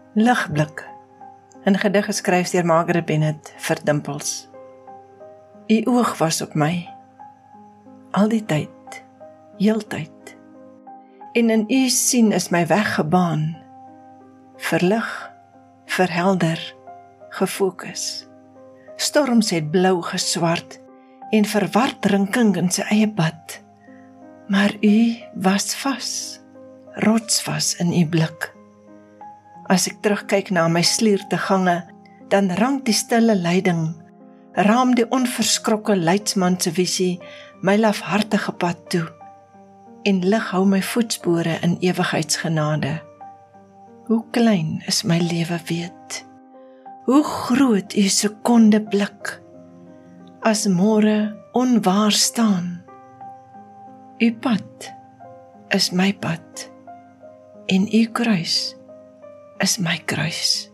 Ligblik, 'n gedig geskryf deur Margaret Bennett vir Dimpels. U oog was op my, al die tyd, heeltyd, en in u sien is my weg gebaan, verlig, verhelder, gefokus. Storms het blou geswart, en verward rinking in sy eie pad, maar u was vas, rotsvas in u blik. As ek terugkyk na my slierte gange, dan rank die stille leiding, raam die onverskrokke leidsman se visie my lafhartige pad toe, en lig hou my voetspore in ewigheidsgenade. Hoe klein is my lewe weet, hoe groot u sekonde blik, as môre onwaar staan. U pad is my pad, en u kruis is my kruis.